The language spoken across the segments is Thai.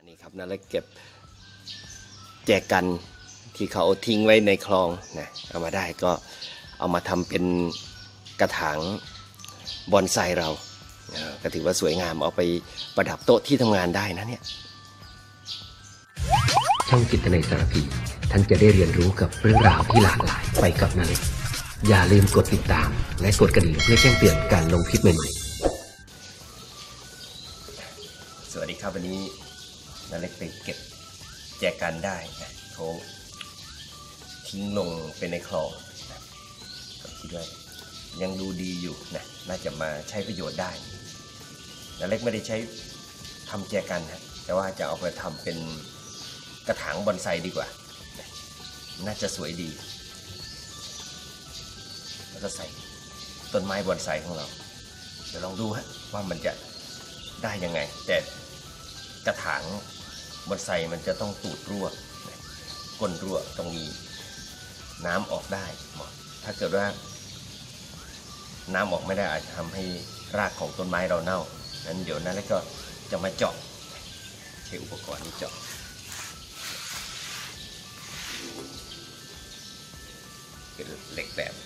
นี่ครับนั่นแล้วเก็บแจกันที่เขาทิ้งไว้ในคลองนะเอามาได้ก็เอามาทำเป็นกระถางบอนไซเราก็ถือว่าสวยงามเอาไปประดับโต๊ะที่ทำงานได้นะเนี่ยช่องจิตนาสารพีท่านจะได้เรียนรู้กับเรื่องราวที่หลากหลายไปกับนาเล็กอย่าลืมกดติดตามและกดกระดิ่งเพื่อแจ้งเตือนการลงคลิปใหม่ๆสวัสดีครับวันนี้นาเล็กไปเก็บแจกันได้นะเขาทิ้งลงไปในคลองนะก็คิดว่ายังดูดีอยู่นะน่าจะมาใช้ประโยชน์ได้นาเล็กไม่ได้ใช้ทำแจกันนะแต่ว่าจะเอาไปทำเป็นกระถางบอนไซดีกว่านะน่าจะสวยดีแล้วก็ใส่ต้นไม้บอนไซของเราเดี๋ยวลองดูฮะว่ามันจะได้ยังไงแต่กระถางบอนไซมันจะต้องตูดรั่วก้นรั่วต้องมีน้ำออกได้ถ้าเกิดว่าน้ำออกไม่ได้อาจจะทำให้รากของต้นไม้เราเน่านั้นเดี๋ยวนั้นแล้วก็จะมาเจาะใช้อุปกรณ์นี้เจาะเป็นเหล็กแหลม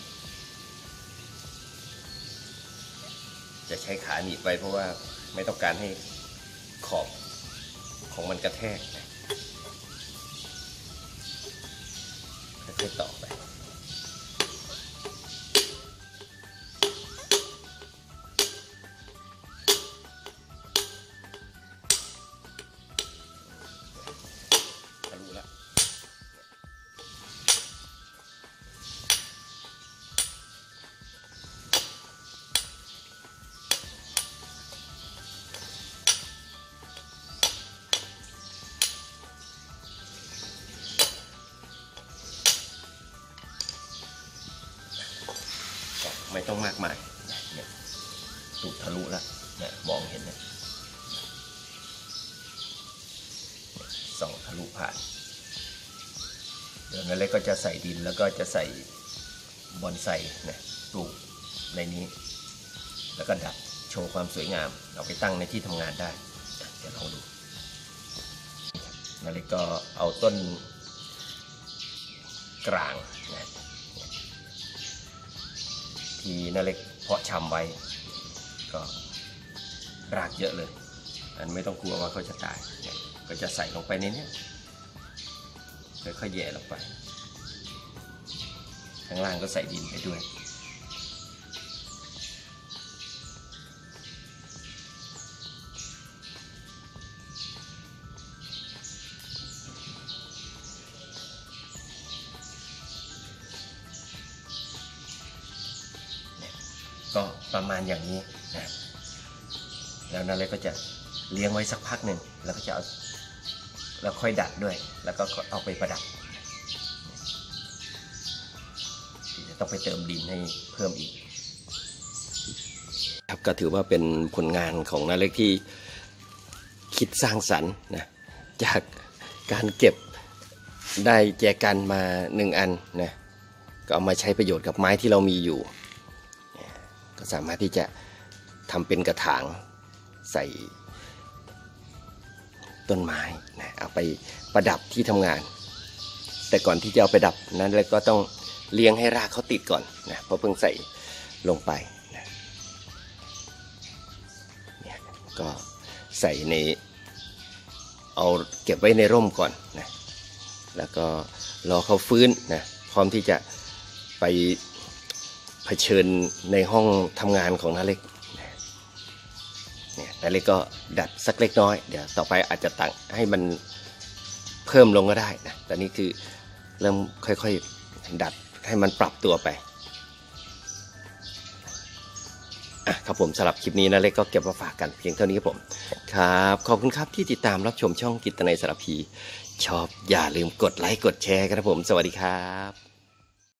จะใช้ขาหนีบไปเพราะว่าไม่ต้องการให้ขอบของมันกระแทกค่อยๆต่อไปทะลุแล้วไม่ต้องมากมายเนี่ยตูดทะลุแล้วเนี่ยมองเห็นนะส่องทะลุผ่านเดี๋ยวนั้นเล็กก็จะใส่ดินแล้วก็จะใส่บอนไซนะปลูกในนี้แล้วก็ดัดโชว์ความสวยงามเอาไปตั้งในที่ทำงานได้เดี๋ยวลองดูนั้นเล็กก็เอาต้นกลางนะที่นาเล็กเพาะชำไว้ก็รากเยอะเลยอันไม่ต้องกลัวว่าเขาจะตายเนี่ยก็จะใส่ลงไปในนี้ค่อยๆแย่ลงไปข้างล่างก็ใส่ดินไปด้วยก็ประมาณอย่างนี้นะแล้วนั่นเลยก็จะเลี้ยงไว้สักพักหนึ่งแล้วก็จะเอาแล้วค่อยดัดด้วยแล้วก็เอาไปประดับจะต้องไปเติมดินให้เพิ่มอีกครับก็ถือว่าเป็นผลงานของนาเล็กที่คิดสร้างสรรค์นะจากการเก็บได้แจกันมา1 อันนะก็เอามาใช้ประโยชน์กับไม้ที่เรามีอยู่ก็สามารถที่จะทำเป็นกระถางใส่ต้นไม้นะเอาไปประดับที่ทำงานแต่ก่อนที่จะเอาไปดับนั้นเราก็ต้องเลี้ยงให้รากเขาติดก่อนนะเพราะเพิ่งใส่ลงไปนะเนี่ยก็ใส่ในเอาเก็บไว้ในร่มก่อนนะแล้วก็รอเขาฟื้นนะพร้อมที่จะไปเผชิญในห้องทำงานของนาเล็กเนี่ยนาเล็กก็ดัดสักเล็กน้อยเดี๋ยวต่อไปอาจจะตั้งให้มันเพิ่มลงก็ได้นะตอนนี้คือเริ่มค่อยๆดัดให้มันปรับตัวไปครับผมสำหรับคลิปนี้นาเล็กก็เก็บมาฝากกันเพียงเท่านี้ครับผมครับขอบคุณครับที่ติดตามรับชมช่องจิตนาสารพีชอบอย่าลืมกดไลค์กดแชร์กันครับผมสวัสดีครับ